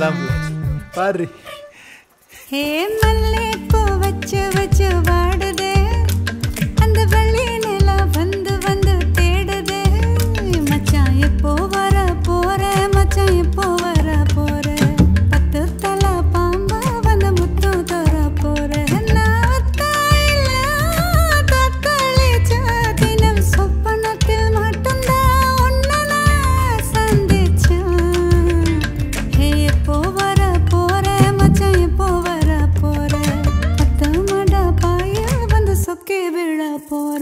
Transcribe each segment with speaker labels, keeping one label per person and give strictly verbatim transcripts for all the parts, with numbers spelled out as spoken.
Speaker 1: அதான் பாரு.
Speaker 2: ஹே மல்லே பூ வச்சு வச்சு வாடுதே, அந்த வெள்ளி நிலா வந்து வந்து தேடுதே. மச்சான் எப்போ வர போற, மச்சான் எப்போ வர போற, பத்து தலை பாம்பா வந்து முத்து தர போற. நான் தாயில தத்தளிச்ச தினம் சொப்பனத்தில் மட்டும்தான் உன்னை நான் சந்திச்சேன். ஹே எப்போ வர போற, மச்சான் எப்போ வர போற, பத்து மட பாய வந்து சொக்கி விழ போற.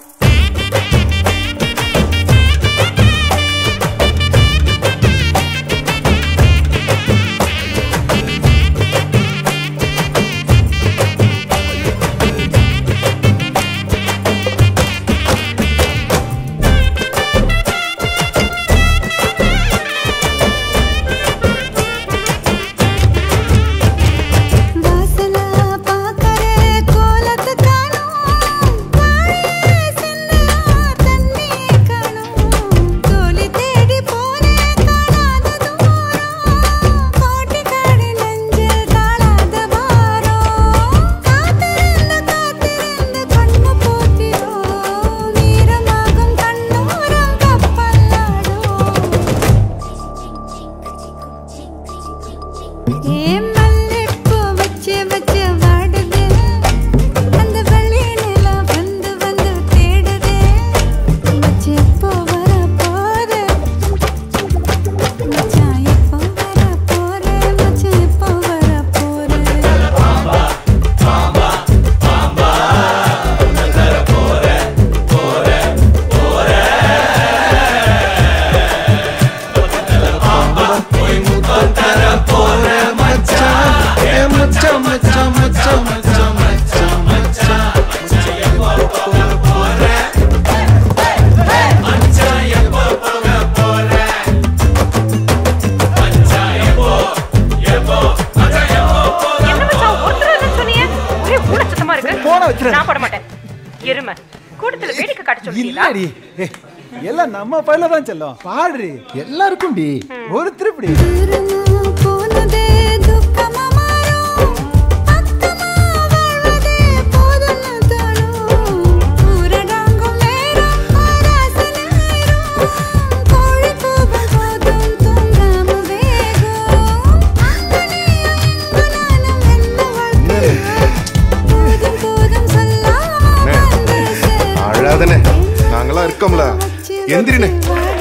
Speaker 2: வாசலா பாக்கறே கோலத்து காணோம், வாயே சின்ன தண்ணி காணோம். தோழி தேடி போனே காணாத தூரம், கோட்டி காடி நெஞ்சில் தாழாத பாரம். காத்திருந்து காத்திருந்து கண்ணு போத்திரும், வீரமாகும் கண்ணோரம் கப்பலாடும். ஏ மல்லிப்பூ வச்சு வச்சு வாடுதே, அந்த வெள்ளி நிலா வந்து வந்து தேடுதே. மச்சான் எப்போ வர போற, மச்சான் எப்போ வர போற, மச்சான் எப்போ வர போற.
Speaker 1: மச்சான் மச்சான் மச்சான் மச்சான் மச்சான் மச்சான்
Speaker 3: என்ன மச்சான் ஒருத்தர் என்ன சொன்னீங்க? ஒரே ஊட சத்தமா இருக்கு.
Speaker 1: போன வச்சிரு.
Speaker 3: நான் போட மாட்டேன். எருமை கூட்டத்துல வேடிக்கை காட்ட சொல்றீங்களா?
Speaker 1: இல்லடி, எல்லாம் நம்ம பையில தான் செல்லும். பாடுறி எல்லாருக்கும் டி ஒருத்தர் இப்படி.
Speaker 2: தூரமா போனதே துக்கமா மாறும், பக்கமா வாழ்வதே போதும்னு தோணும். ஊரடங்கும் நேரம் ஆராசனாயிரும், கோழி கூவும் போதும் தூங்காம வேகும். அங்கனையும் இங்கனாலும் என்ன வாழ்க்கை, போதும் போதும் சொல்லாம வந்து சேரும்.
Speaker 4: அழாதனே, நாங்களாம் இருக்கோம்ல, எந்திரினே.